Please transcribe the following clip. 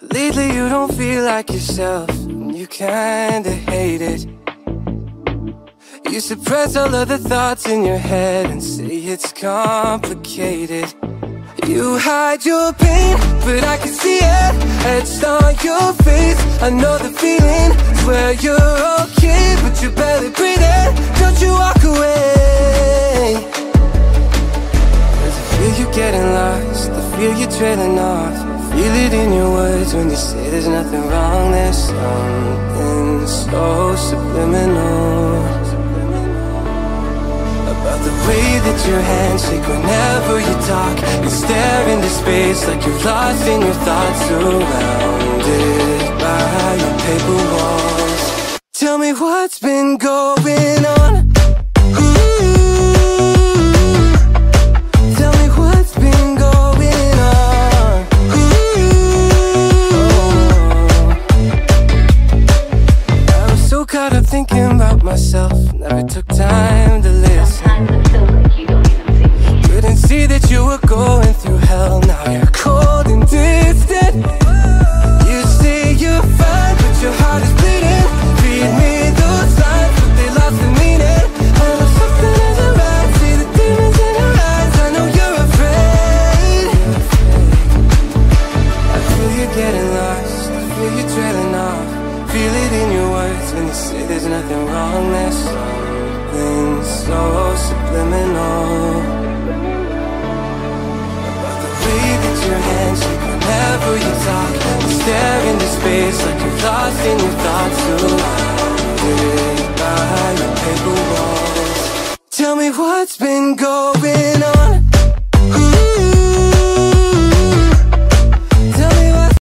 Lately you don't feel like yourself, and you kinda hate it. You suppress all of the thoughts in your head and say it's complicated. You hide your pain, but I can see it etched on your face. I know the feeling, swear you're okay, but you're barely breathing. Don't you walk away, 'cause I feel you getting lost, I feel you trailing off. Feel it in your words when you say there's nothing wrong. There's something so subliminal about the way that your hands shake whenever you talk. You stare into space like you're lost in your thoughts, surrounded by your paper walls. Tell me what's been going on. Tell me what's been going on. I was so caught up thinking about myself, never took time to listen. Couldn't see that you were going through hell, now you're cold and distant. You say you're fine, but your heart is bleeding. Read me those lines, but they lost the meaning. I know something isn't right, see the demons in your eyes. I know you're afraid. I feel you getting lost, I feel you trailing off. Feel it in your words when you say there's nothing wrong. There's something so subliminal about the way that your hands shake whenever you talk. You stare into space like you're lost in your thoughts, surrounded by your paper walls. Tell me what's been going on.